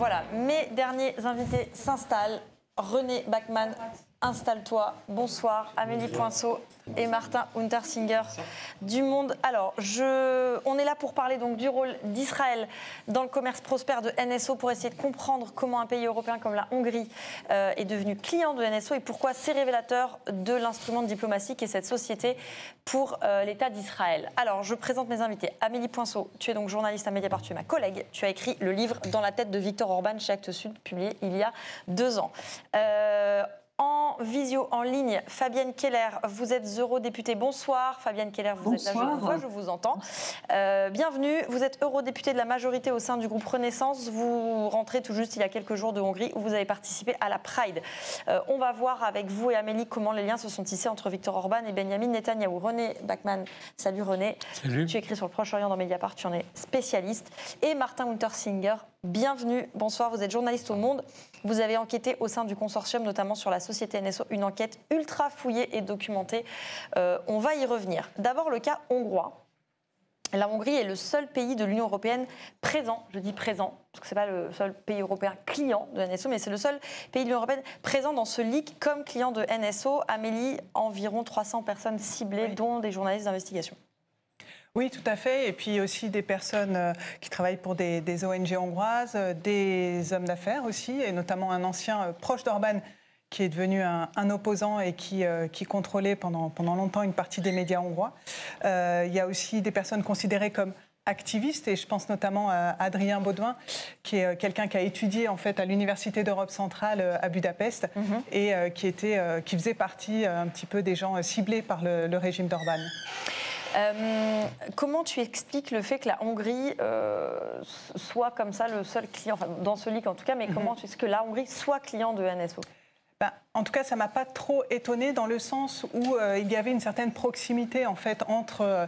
Voilà, mes derniers invités s'installent. René Bachmann, installe-toi. Bonsoir, Amélie Poinceau et Martin Untersinger du Monde. Alors, on est là pour parler donc du rôle d'Israël dans le commerce prospère de NSO, pour essayer de comprendre comment un pays européen comme la Hongrie est devenu client de NSO et pourquoi c'est révélateur de l'instrument de diplomatie qu'est cette société pour l'État d'Israël. Alors, je présente mes invités. Amélie Poinceau, tu es donc journaliste à Mediapart, tu es ma collègue. Tu as écrit le livre Dans la tête de Viktor Orban chez Actes Sud, publié il y a 2 ans. En visio, en ligne, Fabienne Keller, vous êtes eurodéputée. Bonsoir, Fabienne Keller, vous êtes là, je vous entends. Bienvenue, vous êtes eurodéputée de la majorité au sein du groupe Renaissance. Vous rentrez tout juste il y a quelques jours de Hongrie où vous avez participé à la Pride. On va voir avec vous et Amélie comment les liens se sont tissés entre Viktor Orban et Benjamin Netanyahou. René Bachmann, salut René. Salut. Tu écris sur le Proche-Orient dans Mediapart, tu en es spécialiste. Et Martin Untersinger, bienvenue, bonsoir, vous êtes journaliste au Monde. Vous avez enquêté au sein du consortium, notamment sur la société NSO, une enquête ultra fouillée et documentée. On va y revenir. D'abord, le cas hongrois. La Hongrie est le seul pays de l'Union européenne présent, je dis présent, parce que ce n'est pas le seul pays européen client de NSO, mais c'est le seul pays de l'Union européenne présent dans ce leak comme client de NSO. Amélie, environ 300 personnes ciblées, oui, dont des journalistes d'investigation. Oui, tout à fait. Et puis aussi des personnes qui travaillent pour des ONG hongroises, des hommes d'affaires aussi, et notamment un ancien proche d'Orban qui est devenu un opposant et qui contrôlait pendant longtemps une partie des médias hongrois. Il y a aussi des personnes considérées comme activistes, et je pense notamment à Adrien Baudouin, qui est quelqu'un qui a étudié en fait à l'Université d'Europe centrale à Budapest, et qui faisait partie un petit peu des gens ciblés par le régime d'Orban. Comment tu expliques le fait que la Hongrie soit comme ça le seul client, enfin, dans ce leak en tout cas, mais comment est-ce que la Hongrie soit client de NSO ? En tout cas, ça ne m'a pas trop étonnée dans le sens où il y avait une certaine proximité en fait, entre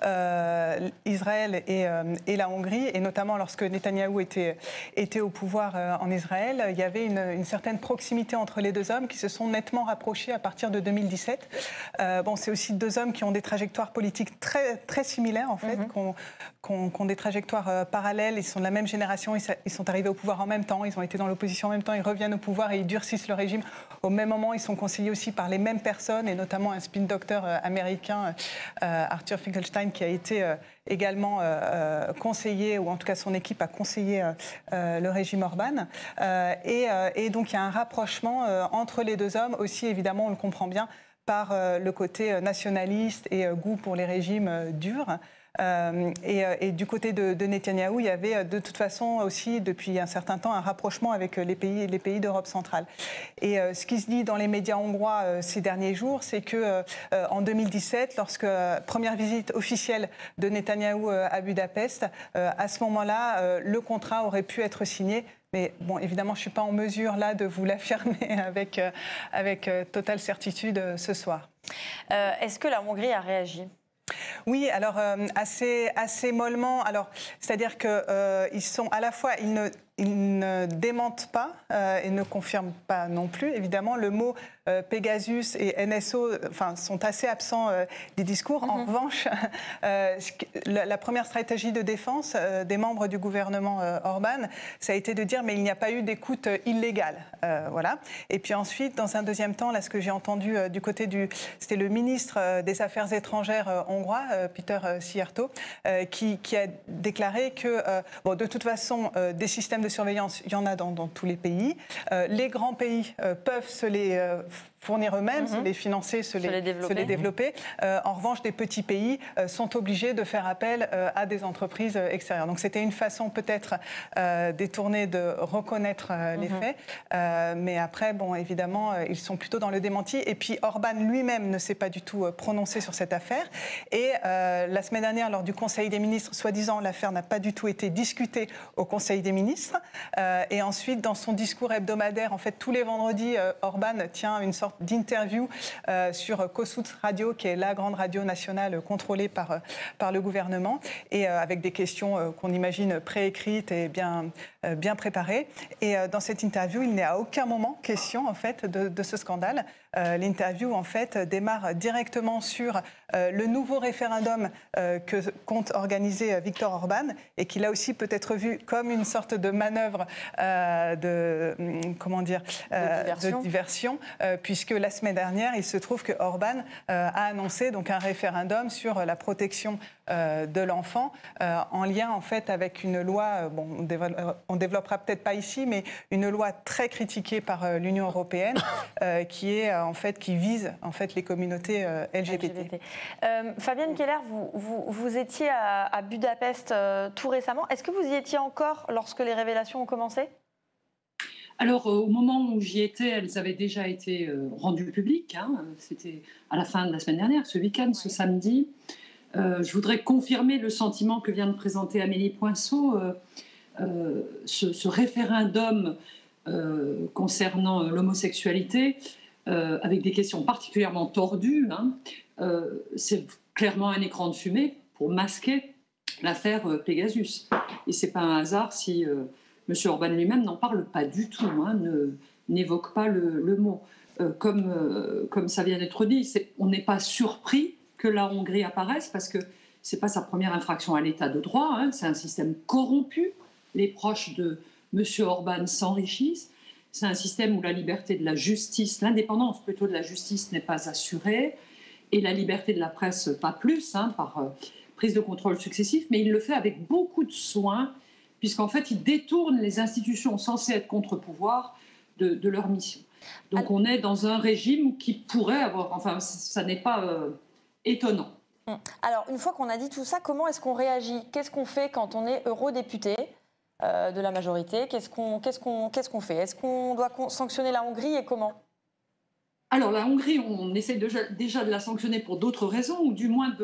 Israël et la Hongrie, et notamment lorsque Netanyahou était au pouvoir en Israël, il y avait une certaine proximité entre les deux hommes qui se sont nettement rapprochés à partir de 2017. C'est aussi deux hommes qui ont des trajectoires politiques très, très similaires, en fait, qui ont des trajectoires parallèles. Ils sont de la même génération, ils sont arrivés au pouvoir en même temps, ils ont été dans l'opposition en même temps, ils reviennent au pouvoir et ils durcissent le régime. Au même moment, ils sont conseillés aussi par les mêmes personnes, et notamment un spin doctor américain, Arthur Finkelstein, qui a été également conseiller, ou en tout cas son équipe a conseillé le régime Orban. Et donc il y a un rapprochement entre les deux hommes, aussi évidemment, on le comprend bien, par le côté nationaliste et goût pour les régimes durs. Et du côté de Netanyahou, il y avait de toute façon aussi depuis un certain temps un rapprochement avec les pays d'Europe centrale. Et ce qui se dit dans les médias hongrois ces derniers jours, c'est que en 2017, lorsque première visite officielle de Netanyahou à Budapest, à ce moment-là, le contrat aurait pu être signé. Mais bon, évidemment, je ne suis pas en mesure là de vous l'affirmer avec totale certitude ce soir. Est-ce que la Hongrie a réagi ? Oui, alors assez mollement. Alors, c'est-à-dire que ils sont à la fois ils ne démentent pas et ne confirment pas non plus. Évidemment, le mot Pegasus et NSO sont assez absents des discours. En revanche, la première stratégie de défense des membres du gouvernement Orban, ça a été de dire mais il n'y a pas eu d'écoute illégale. Voilà. Et puis ensuite, dans un deuxième temps, là, ce que j'ai entendu du côté c'était le ministre des Affaires étrangères hongrois, Peter Szijjártó, qui a déclaré que, de toute façon, des systèmes de surveillance, il y en a dans tous les pays. Les grands pays peuvent se les fournir eux-mêmes, se les financer, se les développer. En revanche, des petits pays sont obligés de faire appel à des entreprises extérieures. Donc c'était une façon peut-être détournée de reconnaître les faits. Mais après, évidemment, ils sont plutôt dans le démenti. Et puis Orban lui-même ne s'est pas du tout prononcé sur cette affaire. Et la semaine dernière, lors du Conseil des ministres, soi-disant, l'affaire n'a pas du tout été discutée au Conseil des ministres. Et ensuite, dans son discours hebdomadaire, en fait, tous les vendredis, Orban tient une sorte sorte d'interview sur Kossuth Radio, qui est la grande radio nationale contrôlée par le gouvernement, et avec des questions qu'on imagine préécrites et bien préparées. Et dans cette interview, il n'est à aucun moment question en fait de ce scandale. L'interview en fait démarre directement sur le nouveau référendum que compte organiser Viktor Orban, et qui là aussi peut être vu comme une sorte de manœuvre de diversion, puisque la semaine dernière, il se trouve que Orban a annoncé donc un référendum sur la protection de l'enfant, en lien en fait avec une loi, on développera peut-être pas ici, mais une loi très critiquée par l'Union européenne, qui vise en fait les communautés LGBT. Fabienne Keller, vous étiez à Budapest tout récemment. Est-ce que vous y étiez encore lorsque les révélations ont commencé ? Alors, au moment où j'y étais, elles avaient déjà été rendues publiques. C'était à la fin de la semaine dernière, ce week-end, ce samedi. Je voudrais confirmer le sentiment que vient de présenter Amélie Poinçot. Ce référendum concernant l'homosexualité, avec des questions particulièrement tordues, c'est clairement un écran de fumée pour masquer l'affaire Pegasus. Et ce n'est pas un hasard si M. Orban lui-même n'en parle pas du tout, n'évoque pas le mot. Comme ça vient d'être dit, on n'est pas surpris que la Hongrie apparaisse, parce que ce n'est pas sa première infraction à l'état de droit, c'est un système corrompu. Les proches de M. Orban s'enrichissent. C'est un système où la liberté de la justice, l'indépendance plutôt de la justice n'est pas assurée, et la liberté de la presse pas plus, par prise de contrôle successif, mais il le fait avec beaucoup de soin, puisqu'en fait il détourne les institutions censées être contre-pouvoir de leur mission. Donc on est dans un régime qui pourrait avoir, enfin ça n'est pas étonnant. Alors une fois qu'on a dit tout ça, comment est-ce qu'on réagit ? Qu'est-ce qu'on fait quand on est eurodéputé de la majorité ? Qu'est-ce qu'on fait ? Est-ce qu'on doit sanctionner la Hongrie, et comment ? Alors la Hongrie, on essaie déjà de la sanctionner pour d'autres raisons, ou du moins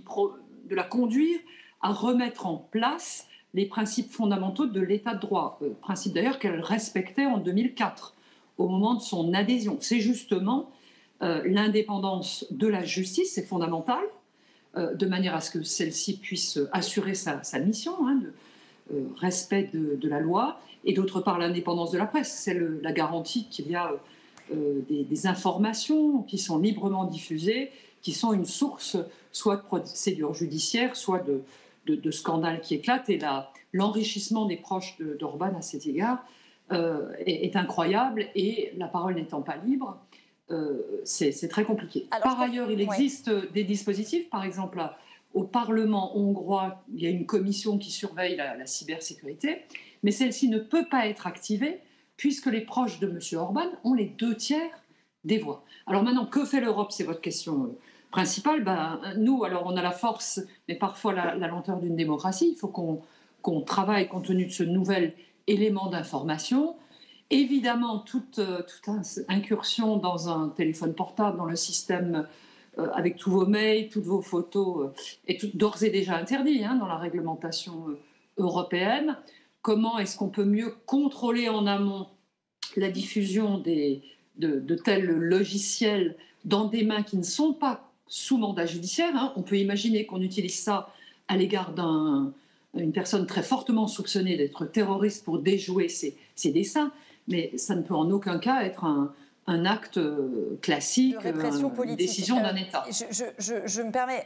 de la conduire à remettre en place les principes fondamentaux de l'état de droit, principes d'ailleurs qu'elle respectait en 2004 au moment de son adhésion. C'est justement l'indépendance de la justice, c'est fondamental, de manière à ce que celle-ci puisse assurer sa mission, de respect de la loi, et d'autre part l'indépendance de la presse. C'est la garantie qu'il y a des informations qui sont librement diffusées, qui sont une source soit de procédures judiciaires, soit de scandales qui éclatent. Et l'enrichissement des proches d'Orban à cet égard est incroyable, et la parole n'étant pas libre, c'est très compliqué. Alors, par ailleurs, il existe des dispositifs, par exemple au Parlement hongrois, il y a une commission qui surveille la cybersécurité, mais celle-ci ne peut pas être activée puisque les proches de M. Orban ont les 2/3 des voix. Alors maintenant, que fait l'Europe ? C'est votre question principale. Nous, alors on a la force, mais parfois la lenteur d'une démocratie. Il faut qu'on travaille compte tenu de ce nouvel élément d'information. Évidemment, toute incursion dans un téléphone portable, dans le système avec tous vos mails, toutes vos photos, est d'ores et déjà interdit dans la réglementation européenne. Comment est-ce qu'on peut mieux contrôler en amont la diffusion de tels logiciels dans des mains qui ne sont pas sous mandat judiciaire ? On peut imaginer qu'on utilise ça à l'égard d'une personne très fortement soupçonnée d'être terroriste pour déjouer ses desseins, mais ça ne peut en aucun cas être un acte classique, de répression politique, une décision d'un État. Je me permets...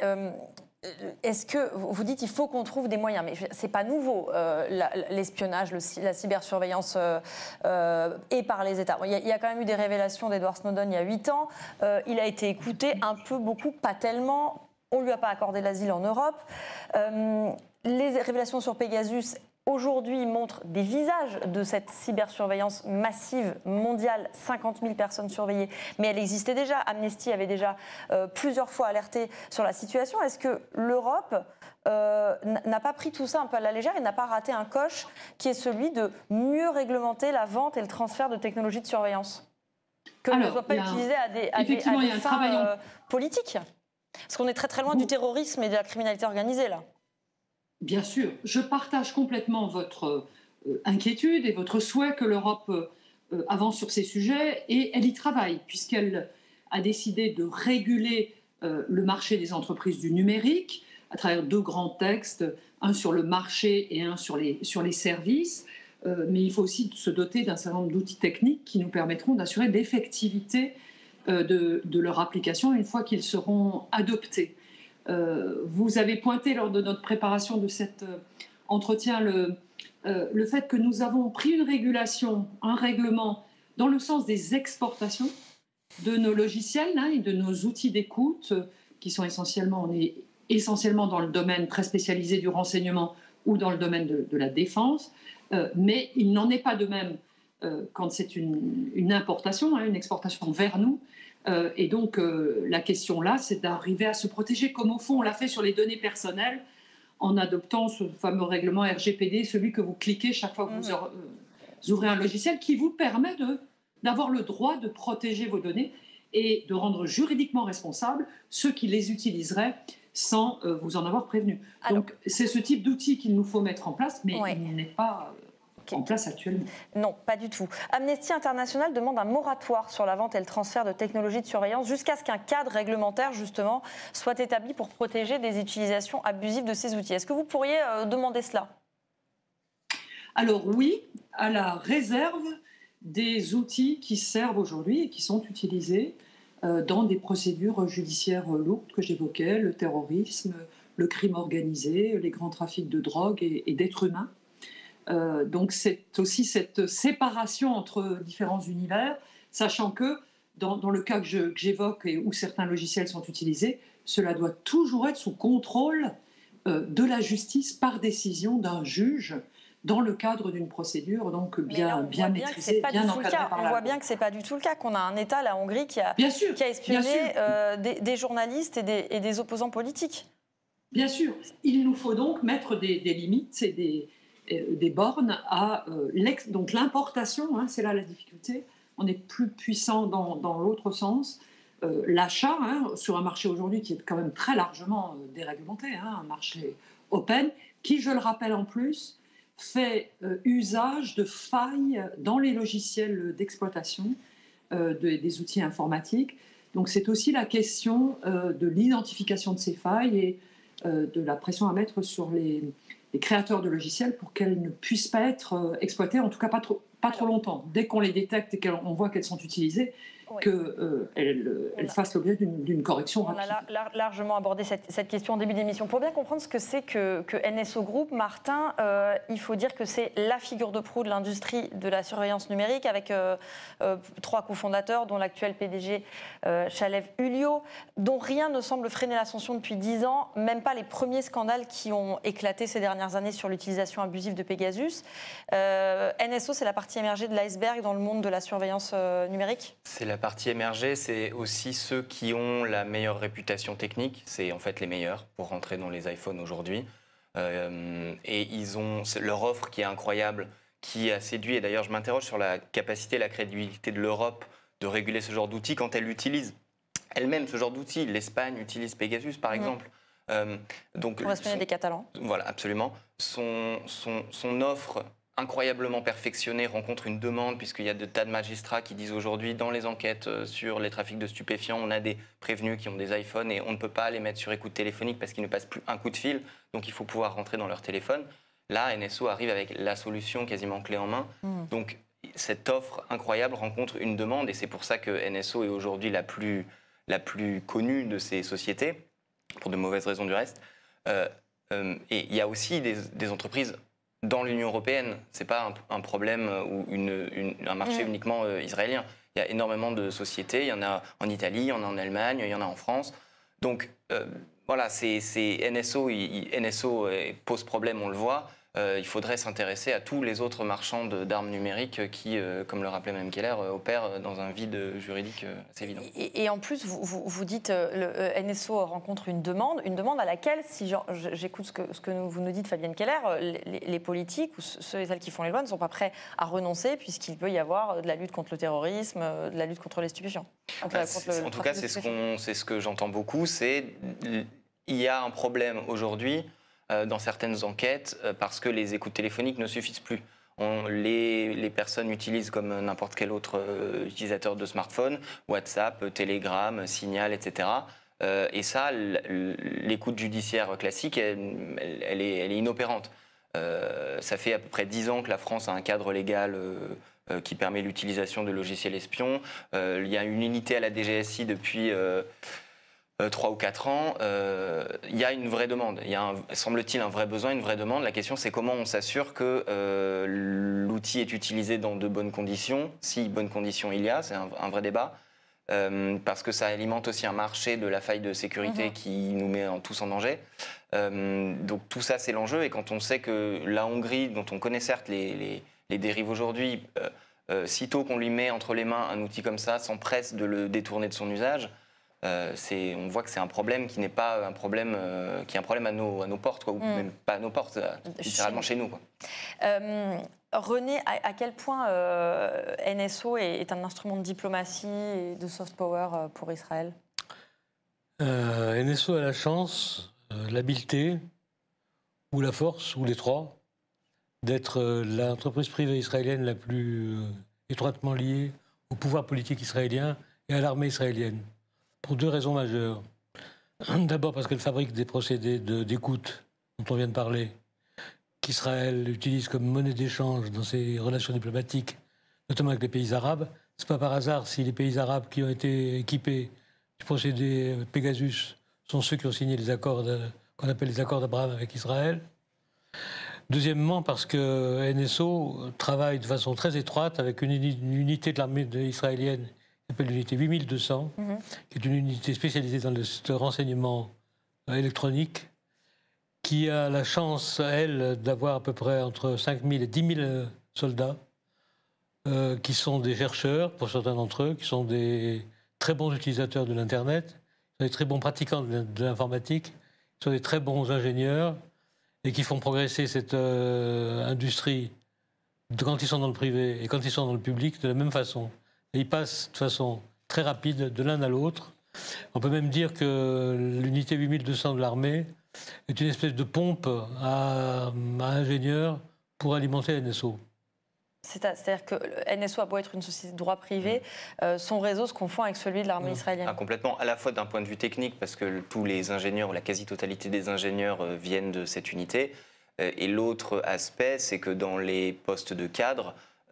Est-ce que vous dites qu'il faut qu'on trouve des moyens, mais c'est pas nouveau, l'espionnage, la cybersurveillance et par les États. Il y a quand même eu des révélations d'Edward Snowden il y a 8 ans. Il a été écouté un peu, beaucoup, pas tellement. On lui a pas accordé l'asile en Europe. Les révélations sur Pegasus aujourd'hui montrent des visages de cette cybersurveillance massive mondiale, 50 000 personnes surveillées, mais elle existait déjà. Amnesty avait déjà plusieurs fois alerté sur la situation. Est-ce que l'Europe n'a pas pris tout ça un peu à la légère et n'a pas raté un coche qui est celui de mieux réglementer la vente et le transfert de technologies de surveillance, que ne soit pas utilisé à des fins politiques? Parce qu'on est très très loin du terrorisme et de la criminalité organisée là. Bien sûr, je partage complètement votre inquiétude et votre souhait que l'Europe avance sur ces sujets et elle y travaille, puisqu'elle a décidé de réguler le marché des entreprises du numérique à travers 2 grands textes, un sur le marché et un sur les services. Mais il faut aussi se doter d'un certain nombre d'outils techniques qui nous permettront d'assurer l'effectivité de leur application une fois qu'ils seront adoptés. Vous avez pointé lors de notre préparation de cet entretien le fait que nous avons pris une régulation, un règlement dans le sens des exportations de nos logiciels et de nos outils d'écoute qui sont essentiellement dans le domaine très spécialisé du renseignement ou dans le domaine de la défense. Mais il n'en est pas de même quand c'est une importation, une exportation vers nous. Et donc, la question là, c'est d'arriver à se protéger comme au fond on l'a fait sur les données personnelles en adoptant ce fameux règlement RGPD, celui que vous cliquez chaque fois que vous ouvrez un logiciel, qui vous permet d'avoir le droit de protéger vos données et de rendre juridiquement responsables ceux qui les utiliseraient sans vous en avoir prévenu. Alors, donc, c'est ce type d'outil qu'il nous faut mettre en place, mais il n'est pas en place actuellement. Non, pas du tout. Amnesty International demande un moratoire sur la vente et le transfert de technologies de surveillance jusqu'à ce qu'un cadre réglementaire, justement, soit établi pour protéger des utilisations abusives de ces outils. Est-ce que vous pourriez demander cela ? Alors oui, à la réserve des outils qui servent aujourd'hui et qui sont utilisés dans des procédures judiciaires lourdes que j'évoquais, le terrorisme, le crime organisé, les grands trafics de drogue et d'êtres humains. Donc c'est aussi cette séparation entre différents univers, sachant que dans le cas que j'évoque et où certains logiciels sont utilisés, cela doit toujours être sous contrôle de la justice par décision d'un juge dans le cadre d'une procédure donc bien maîtrisée, bien encadrée par la loi. On voit bien que ce n'est pas du tout le cas, qu'on a un État, la Hongrie, qui a espionné des journalistes et des opposants politiques. Bien sûr. Il nous faut donc mettre des limites et des bornes à donc l'importation, c'est là la difficulté. On est plus puissant dans l'autre sens. L'achat, sur un marché aujourd'hui qui est quand même très largement déréglementé, un marché open, qui, je le rappelle en plus, fait usage de failles dans les logiciels d'exploitation des outils informatiques. Donc c'est aussi la question de l'identification de ces failles et de la pression à mettre sur les créateurs de logiciels pour qu'elles ne puissent pas être exploitées, en tout cas pas trop longtemps. Dès qu'on les détecte et qu'on voit qu'elles sont utilisées, qu'elles fassent l'objet d'une correction rapide. On a largement abordé cette question en début d'émission. Pour bien comprendre ce que c'est que NSO Group, Martin, il faut dire que c'est la figure de proue de l'industrie de la surveillance numérique avec 3 cofondateurs, dont l'actuel PDG Shalev Ulio, dont rien ne semble freiner l'ascension depuis 10 ans, même pas les premiers scandales qui ont éclaté ces dernières années sur l'utilisation abusive de Pegasus. NSO, c'est la partie émergée de l'iceberg dans le monde de la surveillance numérique ? C'est la partie émergée, c'est aussi ceux qui ont la meilleure réputation technique. C'est en fait les meilleurs pour rentrer dans les iPhones aujourd'hui. Et ils ont leur offre qui est incroyable, qui a séduit. Et d'ailleurs, je m'interroge sur la capacité, la crédibilité de l'Europe de réguler ce genre d'outils quand elle utilise elle-même ce genre d'outils. L'Espagne utilise Pegasus, par exemple. Donc, pour espionner des Catalans. Voilà, absolument. Son offre incroyablement perfectionné rencontre une demande, puisqu'il y a de tas de magistrats qui disent aujourd'hui dans les enquêtes sur les trafics de stupéfiants, on a des prévenus qui ont des iPhones et on ne peut pas les mettre sur écoute téléphonique parce qu'ils ne passent plus un coup de fil, donc il faut pouvoir rentrer dans leur téléphone. Là, NSO arrive avec la solution quasiment clé en main. Donc cette offre incroyable rencontre une demande et c'est pour ça que NSO est aujourd'hui la plus connue de ces sociétés, pour de mauvaises raisons du reste. Et il y a aussi des entreprises dans l'Union européenne, ce n'est pas un problème ou un marché uniquement israélien. Il y a énormément de sociétés, il y en a en Italie, il y en a en Allemagne, il y en a en France. Donc voilà, NSO pose problème, on le voit. Il faudrait s'intéresser à tous les autres marchands d'armes numériques qui, comme le rappelait Mme Keller, opèrent dans un vide juridique assez évident. Et en plus, vous dites le NSO rencontre une demande à laquelle, si j'écoute ce que vous nous dites, Fabienne Keller, les politiques ou ceux et celles qui font les lois ne sont pas prêts à renoncer puisqu'il peut y avoir de la lutte contre le terrorisme, de la lutte contre les stupéfiants. En tout cas, c'est ce que j'entends beaucoup, il y a un problème aujourd'hui dans certaines enquêtes parce que les écoutes téléphoniques ne suffisent plus. Les personnes utilisent comme n'importe quel autre utilisateur de smartphone, WhatsApp, Telegram, Signal, etc. Et ça, l'écoute judiciaire classique, elle est inopérante. Ça fait à peu près 10 ans que la France a un cadre légal qui permet l'utilisation de logiciels espions. Il y a une unité à la DGSI depuis 3 ou 4 ans. Il y a une vraie demande. Il y a, semble-t-il, un vrai besoin, une vraie demande. La question, c'est comment on s'assure que l'outil est utilisé dans de bonnes conditions. Si bonnes conditions il y a, c'est un vrai débat. Parce que ça alimente aussi un marché de la faille de sécurité qui nous met tous en danger. Donc tout ça, c'est l'enjeu. Et quand on sait que la Hongrie, dont on connaît certes les dérives aujourd'hui, sitôt qu'on lui met entre les mains un outil comme ça, s'empresse de le détourner de son usage, on voit que c'est un problème qui n'est pas un problème, qui est un problème à nos portes, quoi, ou même pas à nos portes, littéralement chez nous, quoi. René, à quel point NSO est un instrument de diplomatie et de soft power pour Israël? NSO a la chance, l'habileté, ou la force, ou les trois, d'être l'entreprise privée israélienne la plus étroitement liée au pouvoir politique israélien et à l'armée israélienne, pour 2 raisons majeures. D'abord parce qu'elle fabrique des procédés d'écoute dont on vient de parler, qu'Israël utilise comme monnaie d'échange dans ses relations diplomatiques, notamment avec les pays arabes. Ce n'est pas par hasard si les pays arabes qui ont été équipés du procédé Pegasus sont ceux qui ont signé les accords qu'on appelle les accords d'Abraham avec Israël. Deuxièmement, parce que NSO travaille de façon très étroite avec une unité de l'armée israélienne qui s'appelle l'unité 8200, qui est une unité spécialisée dans le renseignement électronique, qui a la chance, elle, d'avoir à peu près entre 5 000 et 10 000 soldats, qui sont des chercheurs, pour certains d'entre eux, qui sont des très bons utilisateurs de l'Internet, des très bons pratiquants de l'informatique, qui sont des très bons ingénieurs, et qui font progresser cette industrie quand ils sont dans le privé et quand ils sont dans le public de la même façon. Et ils passent de façon très rapide de l'un à l'autre. On peut même dire que l'unité 8200 de l'armée est une espèce de pompe à ingénieurs pour alimenter NSO. C'est-à-dire que NSO a beau être une société de droit privé, son réseau se confond avec celui de l'armée israélienne. Complètement, à la fois d'un point de vue technique, parce que tous les ingénieurs, ou la quasi-totalité des ingénieurs viennent de cette unité, et l'autre aspect, c'est que dans les postes de cadre,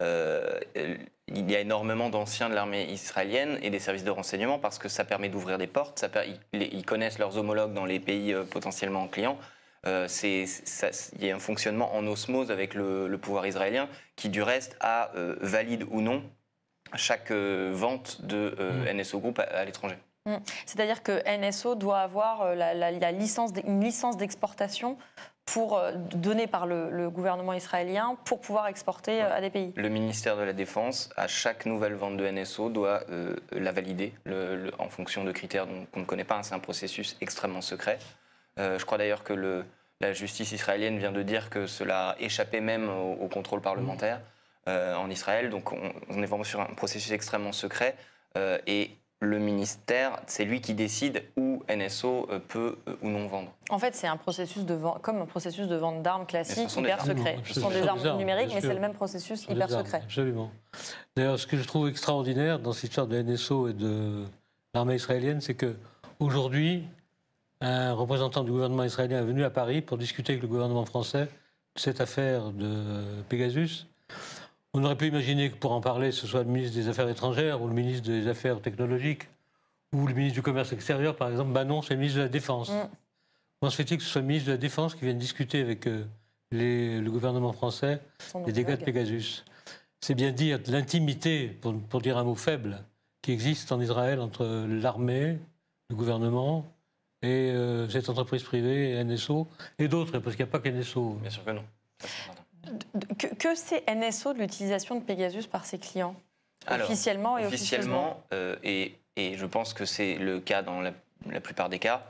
il y a énormément d'anciens de l'armée israélienne et des services de renseignement, parce que ça permet d'ouvrir des portes, ils connaissent leurs homologues dans les pays potentiellement clients. Il y a un fonctionnement en osmose avec le pouvoir israélien qui, du reste, valide ou non chaque vente de NSO Group à l'étranger. C'est-à-dire que NSO doit avoir une licence d'exportation donnée par le gouvernement israélien pour pouvoir exporter à des pays. Le ministère de la Défense, à chaque nouvelle vente de NSO, doit la valider en fonction de critères qu'on ne connaît pas. C'est un processus extrêmement secret. Je crois d'ailleurs que la justice israélienne vient de dire que cela échappait même au contrôle parlementaire en Israël. Donc on est vraiment sur un processus extrêmement secret. Et le ministère, c'est lui qui décide où NSO peut ou non vendre. En fait, c'est un processus de vente, comme un processus de vente d'armes classique, hyper secret. Ce sont des armes numériques, mais c'est le même processus hyper secret. Absolument. D'ailleurs, ce que je trouve extraordinaire dans cette histoire de NSO et de l'armée israélienne, c'est qu'aujourd'hui, un représentant du gouvernement israélien est venu à Paris pour discuter avec le gouvernement français de cette affaire de Pegasus. On aurait pu imaginer que pour en parler, ce soit le ministre des Affaires étrangères ou le ministre des Affaires technologiques ou le ministre du Commerce extérieur, par exemple. Ben non, c'est le ministre de la Défense. Comment se fait-il que ce soit le ministre de la Défense qui vienne discuter avec le gouvernement français des dégâts de Pegasus? C'est bien dire l'intimité, pour dire un mot faible, qui existe en Israël entre l'armée, le gouvernement et cette entreprise privée, NSO, et d'autres, parce qu'il n'y a pas que NSO. Bien sûr que non. Que c'est NSO de l'utilisation de Pegasus par ses clients? Alors, officiellement et officiellement, et je pense que c'est le cas dans la plupart des cas,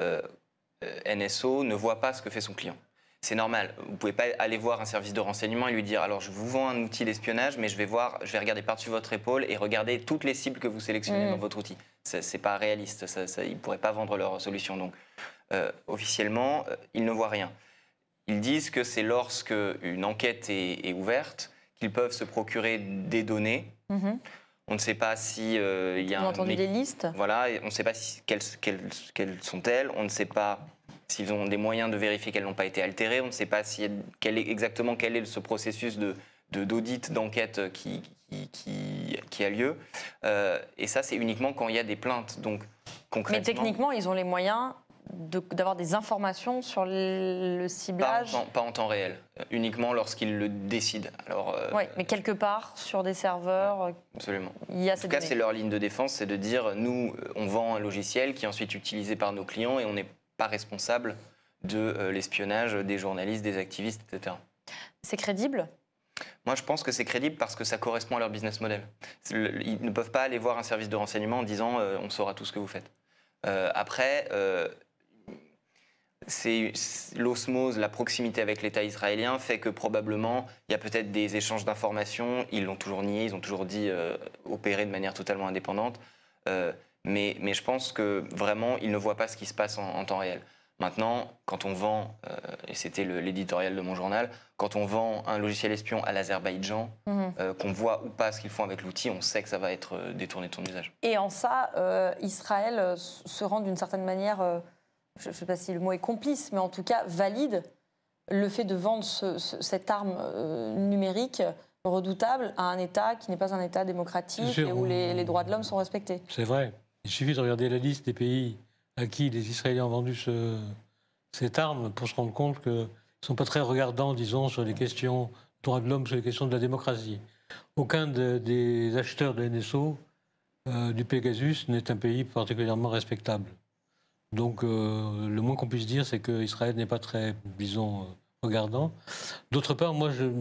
NSO ne voit pas ce que fait son client. C'est normal. Vous ne pouvez pas aller voir un service de renseignement et lui dire « Alors, je vous vends un outil d'espionnage, mais je vais regarder par-dessus votre épaule et regarder toutes les cibles que vous sélectionnez dans votre outil. » Ce n'est pas réaliste. Ils ne pourraient pas vendre leur solution. Donc, officiellement, ils ne voient rien. Ils disent que c'est lorsque une enquête est ouverte qu'ils peuvent se procurer des données. On ne sait pas si il y a On a entendu des listes. Voilà, et on ne sait pas quelles sont-elles. On ne sait pas s'ils ont des moyens de vérifier qu'elles n'ont pas été altérées. On ne sait pas exactement quel est ce processus d'audit, d'enquête qui a lieu. Et ça, c'est uniquement quand il y a des plaintes. Donc, concrètement, mais techniquement, ils ont les moyens d'avoir des informations sur le ciblage. Pas en temps réel, uniquement lorsqu'ils le décident. Alors, oui, mais quelque part, sur des serveurs, absolument. Il y a en tout cas, c'est leur ligne de défense, c'est de dire, nous, on vend un logiciel qui est ensuite utilisé par nos clients et on n'est pas responsable de l'espionnage des journalistes, des activistes, etc. C'est crédible ? Moi, je pense que c'est crédible parce que ça correspond à leur business model. Ils ne peuvent pas aller voir un service de renseignement en disant on saura tout ce que vous faites. Après, c'est l'osmose, la proximité avec l'État israélien fait que probablement il y a peut-être des échanges d'informations. Ils l'ont toujours nié, ils ont toujours dit opérer de manière totalement indépendante. Mais je pense que vraiment, ils ne voient pas ce qui se passe en temps réel. Maintenant, quand on vend, et c'était l'éditorial de mon journal, quand on vend un logiciel espion à l'Azerbaïdjan, qu'on voit ou pas ce qu'ils font avec l'outil, on sait que ça va être détourné de son usage. Et en ça, Israël se rend d'une certaine manière, je ne sais pas si le mot est complice, mais en tout cas valide le fait de vendre cette arme numérique redoutable à un État qui n'est pas un État démocratique et où les droits de l'homme sont respectés. C'est vrai. Il suffit de regarder la liste des pays à qui les Israéliens ont vendu cette arme pour se rendre compte qu'ils ne sont pas très regardants, disons, sur les questions droits de l'homme, sur les questions de la démocratie. Aucun des acheteurs de NSO, du Pegasus, n'est un pays particulièrement respectable. Donc, le moins qu'on puisse dire, c'est qu'Israël n'est pas très, disons, regardant. D'autre part, moi, j'ai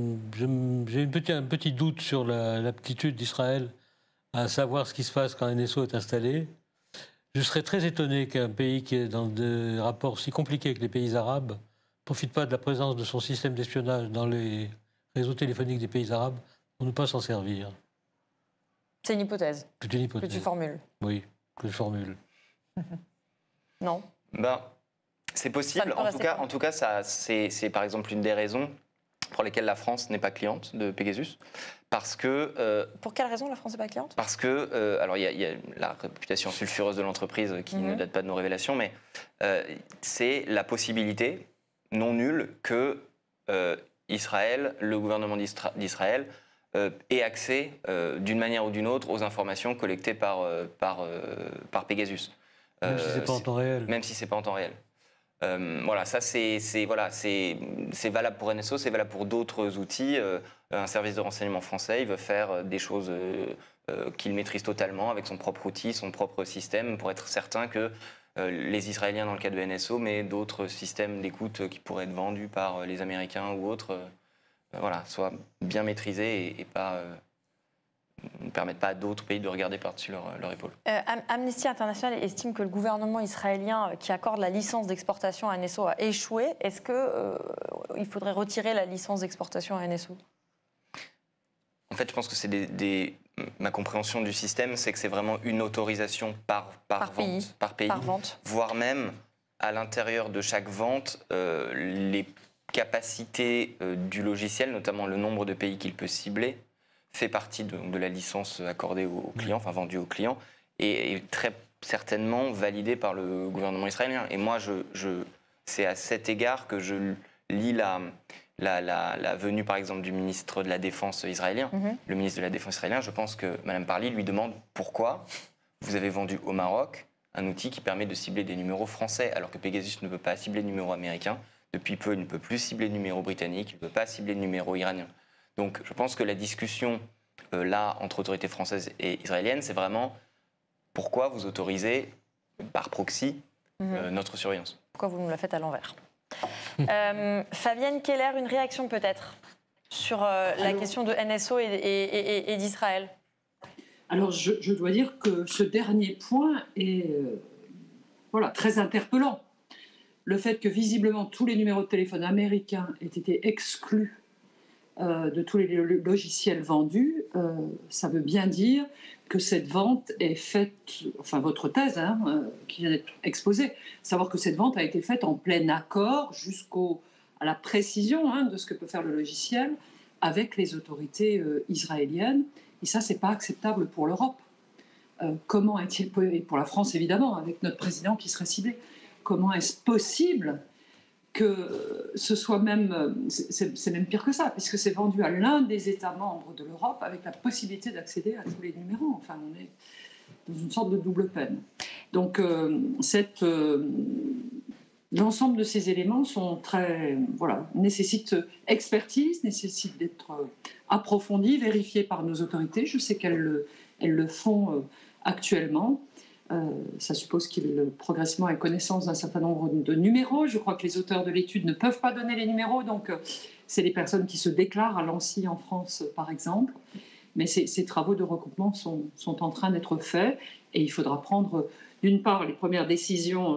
un petit doute sur l'aptitude d'Israël à savoir ce qui se passe quand un NSO est installé. Je serais très étonné qu'un pays qui est dans des rapports si compliqués avec les pays arabes ne profite pas de la présence de son système d'espionnage dans les réseaux téléphoniques des pays arabes pour ne pas s'en servir. C'est une hypothèse. C'est une hypothèse. Que tu formules. Oui, que je formule. Non. C'est possible. En tout cas, c'est par exemple une des raisons pour lesquelles la France n'est pas cliente de Pegasus. Parce que... pour quelle raison la France n'est pas cliente ? Parce que, alors il y a la réputation sulfureuse de l'entreprise qui ne date pas de nos révélations, mais c'est la possibilité non nulle que Israël, le gouvernement d'Israël, ait accès d'une manière ou d'une autre aux informations collectées par Pegasus. Même si ce n'est pas en temps réel. Même si ce n'est pas en temps réel. Voilà, ça c'est valable pour NSO, c'est valable pour d'autres outils. Un service de renseignement français, il veut faire des choses qu'il maîtrise totalement avec son propre outil, son propre système, pour être certain que les Israéliens, dans le cas de NSO, mais d'autres systèmes d'écoute qui pourraient être vendus par les Américains ou autres, voilà, soient bien maîtrisés et pas... ne permettent pas à d'autres pays de regarder par-dessus leur épaule. Amnesty International estime que le gouvernement israélien qui accorde la licence d'exportation à NSO a échoué. Est-ce qu'il faudrait retirer la licence d'exportation à NSO ? En fait, je pense que ma compréhension du système, c'est que c'est vraiment une autorisation par vente, voire même à l'intérieur de chaque vente, les capacités du logiciel, notamment le nombre de pays qu'il peut cibler, fait partie de la licence accordée aux clients, enfin vendue aux clients, et très certainement validée par le gouvernement israélien. Et moi, c'est à cet égard que je lis la venue, par exemple, du ministre de la Défense israélien. Le ministre de la Défense israélien, je pense que Mme Parly lui demande pourquoi vous avez vendu au Maroc un outil qui permet de cibler des numéros français, alors que Pegasus ne peut pas cibler de numéros américains. Depuis peu, il ne peut plus cibler de numéros britanniques, il ne peut pas cibler de numéros iraniens. Donc je pense que la discussion, là, entre autorités françaises et israéliennes, c'est vraiment pourquoi vous autorisez, par proxy, notre surveillance. Pourquoi vous nous la faites à l'envers ? Fabienne Keller, une réaction peut-être sur la question de NSO et d'Israël ? Alors je dois dire que ce dernier point est très interpellant. Le fait que visiblement tous les numéros de téléphone américains aient été exclus de tous les logiciels vendus, ça veut bien dire que cette vente est faite, enfin votre thèse qui vient d'être exposée, savoir que cette vente a été faite en plein accord jusqu'au à la précision de ce que peut faire le logiciel avec les autorités israéliennes. Et ça, c'est pas acceptable pour l'Europe. Comment est-il, et pour la France évidemment, avec notre président qui serait ciblé, comment est-ce possible que ce soit même, c'est même pire que ça, puisque c'est vendu à l'un des États membres de l'Europe avec la possibilité d'accéder à tous les numéros. Enfin, on est dans une sorte de double peine. Donc, l'ensemble de ces éléments nécessitent expertise, nécessitent d'être approfondis, vérifiés par nos autorités. Je sais qu'elles le font actuellement. Ça suppose qu'ils progressivement aient connaissance d'un certain nombre de numéros. Je crois que les auteurs de l'étude ne peuvent pas donner les numéros, donc c'est les personnes qui se déclarent à l'ANSSI en France, par exemple. Mais ces travaux de recoupement sont en train d'être faits et il faudra prendre, d'une part, les premières décisions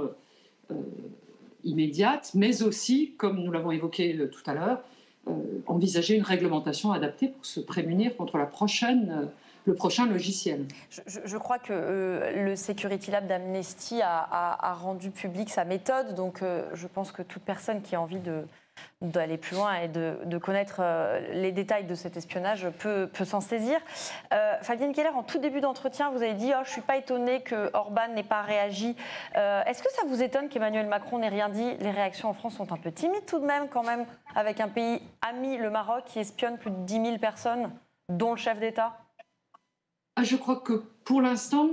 immédiates, mais aussi, comme nous l'avons évoqué tout à l'heure, envisager une réglementation adaptée pour se prémunir contre le prochain logiciel. Je crois que le Security Lab d'Amnesty a rendu public sa méthode, donc je pense que toute personne qui a envie d'aller plus loin et de connaître les détails de cet espionnage peut s'en saisir. Fabienne Keller, en tout début d'entretien, vous avez dit « je ne suis pas étonnée que Orban n'ait pas réagi ». Est-ce que ça vous étonne qu'Emmanuel Macron n'ait rien dit? Les réactions en France sont un peu timides tout de même, quand même, avec un pays ami, le Maroc, qui espionne plus de 10 000 personnes, dont le chef d'État. Je crois que pour l'instant,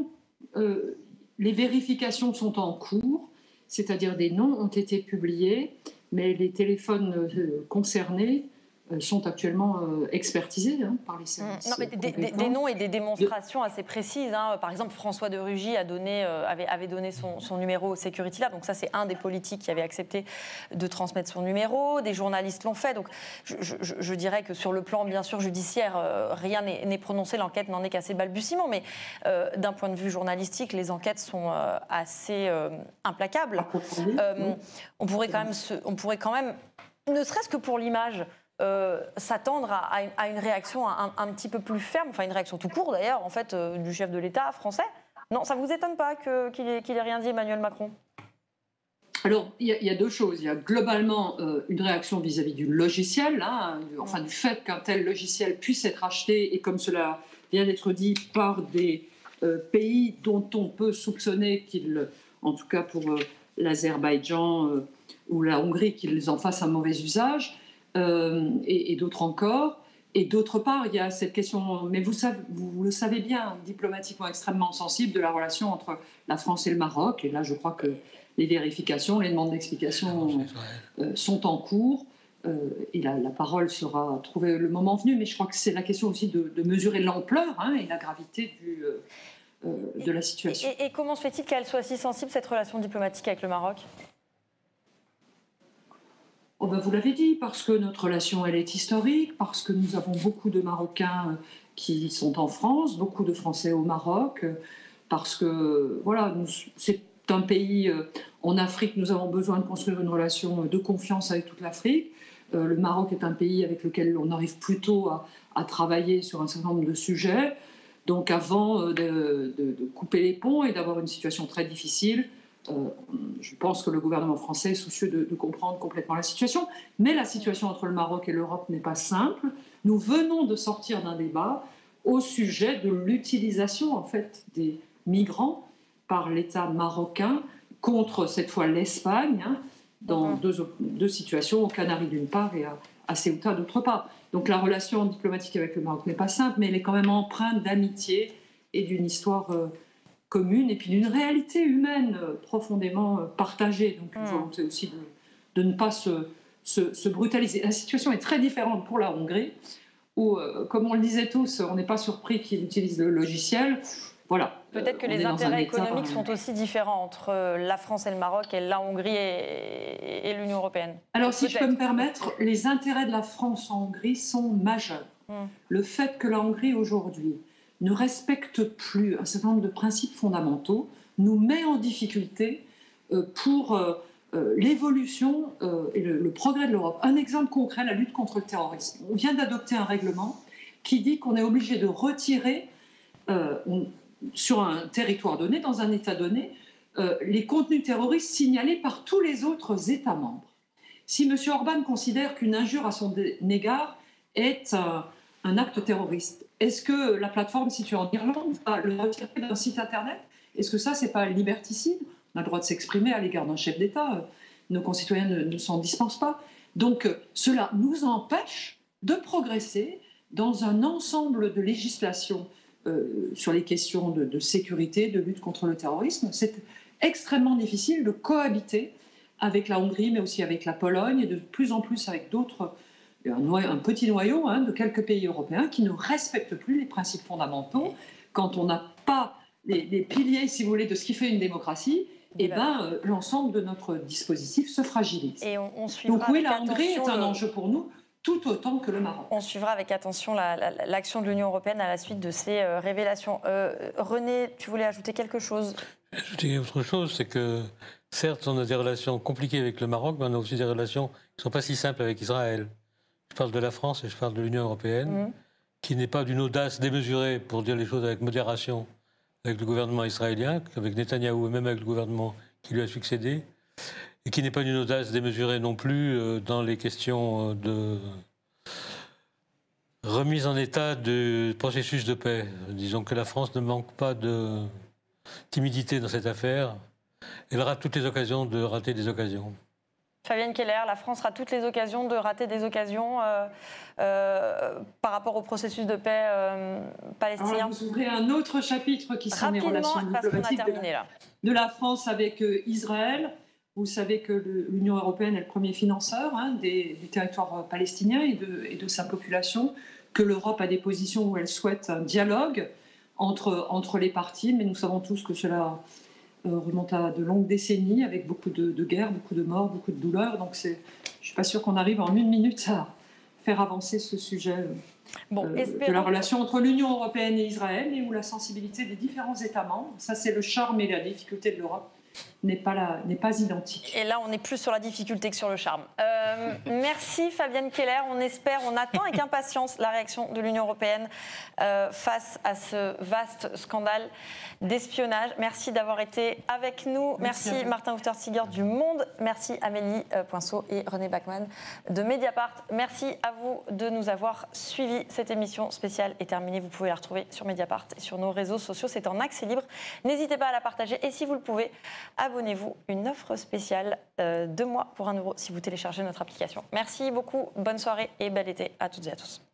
les vérifications sont en cours, c'est-à-dire des noms ont été publiés, mais les téléphones concernés sont actuellement expertisés par les services. Non, mais des noms et des démonstrations assez précises. Par exemple, François de Rugy avait donné son numéro au Security Lab. Donc ça, c'est un des politiques qui avait accepté de transmettre son numéro. Des journalistes l'ont fait. Donc je dirais que sur le plan, bien sûr, judiciaire, rien n'est prononcé. L'enquête n'en est qu'à ses balbutiements. Mais d'un point de vue journalistique, les enquêtes sont assez implacables. On pourrait quand même, ne serait-ce que pour l'image, s'attendre à une réaction un petit peu plus ferme, enfin une réaction tout court d'ailleurs, en fait, du chef de l'État français. Non, ça ne vous étonne pas qu'il ait rien dit, Emmanuel Macron? Alors, il y a deux choses. Il y a globalement une réaction vis-à-vis du logiciel, du fait qu'un tel logiciel puisse être acheté, et comme cela vient d'être dit, par des pays dont on peut soupçonner qu'ils, en tout cas pour l'Azerbaïdjan ou la Hongrie, qu'ils en fassent un mauvais usage. Et d'autres encore. Et d'autre part, il y a cette question, mais vous le savez bien, diplomatiquement extrêmement sensible, de la relation entre la France et le Maroc. Et là, je crois que les vérifications, les demandes d'explications sont en cours. Et la parole sera trouvée le moment venu. Mais je crois que c'est la question aussi de mesurer l'ampleur et la gravité de la situation. Et comment se fait-il qu'elle soit si sensible, cette relation diplomatique avec le Maroc ? Vous l'avez dit, parce que notre relation, elle est historique, parce que nous avons beaucoup de Marocains qui sont en France, beaucoup de Français au Maroc, parce que, c'est un pays en Afrique, nous avons besoin de construire une relation de confiance avec toute l'Afrique. Le Maroc est un pays avec lequel on arrive plutôt à travailler sur un certain nombre de sujets. Donc avant de couper les ponts et d'avoir une situation très difficile, je pense que le gouvernement français est soucieux de comprendre complètement la situation. Mais la situation entre le Maroc et l'Europe n'est pas simple. Nous venons de sortir d'un débat au sujet de l'utilisation en fait, des migrants par l'État marocain contre cette fois l'Espagne, dans deux situations, aux Canaries d'une part et à Ceuta d'autre part. Donc la relation diplomatique avec le Maroc n'est pas simple, mais elle est quand même empreinte d'amitié et d'une histoire commune et puis d'une réalité humaine profondément partagée. Donc une volonté aussi de ne pas se brutaliser. La situation est très différente pour la Hongrie, où, comme on le disait tous, on n'est pas surpris qu'ils utilisent le logiciel. Voilà. Peut-être que les intérêts économiques sont aussi différents entre la France et le Maroc et la Hongrie et l'Union européenne. Alors, si je peux me permettre, les intérêts de la France en Hongrie sont majeurs. Le fait que la Hongrie, aujourd'hui, ne respecte plus un certain nombre de principes fondamentaux nous met en difficulté pour l'évolution et le progrès de l'Europe. Un exemple concret, la lutte contre le terrorisme. On vient d'adopter un règlement qui dit qu'on est obligé de retirer sur un territoire donné, dans un État donné, les contenus terroristes signalés par tous les autres États membres. Si M. Orban considère qu'une injure à son égard est un acte terroriste, est-ce que la plateforme située en Irlande va le retirer d'un site internet? Est-ce que ça, c'est pas liberticide? On a le droit de s'exprimer à l'égard d'un chef d'État. Nos concitoyens ne s'en dispensent pas. Donc, cela nous empêche de progresser dans un ensemble de législations sur les questions de sécurité, de lutte contre le terrorisme. C'est extrêmement difficile de cohabiter avec la Hongrie, mais aussi avec la Pologne, et de plus en plus avec d'autres, un petit noyau de quelques pays européens qui ne respectent plus les principes fondamentaux. Quand on n'a pas les piliers, si vous voulez, de ce qui fait une démocratie, l'ensemble de notre dispositif se fragilise. Et on suivra. Donc oui, la Hongrie est un enjeu pour nous, tout autant que le Maroc. On suivra avec attention l'action de l'Union européenne à la suite de ces révélations. René, tu voulais ajouter quelque chose? Ajouter autre chose, c'est que certes, on a des relations compliquées avec le Maroc, mais on a aussi des relations qui ne sont pas si simples avec Israël. Je parle de la France et je parle de l'Union européenne, qui n'est pas d'une audace démesurée, pour dire les choses avec modération, avec le gouvernement israélien, avec Netanyahou et même avec le gouvernement qui lui a succédé, et qui n'est pas d'une audace démesurée non plus dans les questions de remise en état du processus de paix. Disons que la France ne manque pas de timidité dans cette affaire. Elle rate toutes les occasions de rater des occasions. Fabienne Keller, la France rate toutes les occasions de rater des occasions par rapport au processus de paix palestinien. Alors, vous ouvrez un autre chapitre qui sont les relations diplomatiques de la France avec Israël. Vous savez que l'Union européenne est le premier financeur des territoires palestiniens et de sa population, que l'Europe a des positions où elle souhaite un dialogue entre les parties, mais nous savons tous que cela remonte à de longues décennies, avec beaucoup de guerres, beaucoup de morts, beaucoup de douleurs. Donc je ne suis pas sûre qu'on arrive en 1 minute à faire avancer ce sujet de la relation entre l'Union européenne et Israël, et où la sensibilité des différents États membres, ça c'est le charme et la difficulté de l'Europe, n'est pas identique. Et là, on est plus sur la difficulté que sur le charme. Merci Fabienne Keller. On attend avec impatience la réaction de l'Union européenne face à ce vaste scandale d'espionnage. Merci d'avoir été avec nous. Merci Martin Untersiger du Monde. Merci Amélie Poinçot et René Bachmann de Mediapart. Merci à vous de nous avoir suivis. Cette émission spéciale est terminée. Vous pouvez la retrouver sur Mediapart et sur nos réseaux sociaux. C'est en accès libre. N'hésitez pas à la partager. Et si vous le pouvez, abonnez-vous, une offre spéciale 2 mois pour 1 € si vous téléchargez notre application. Merci beaucoup, bonne soirée et bel été à toutes et à tous.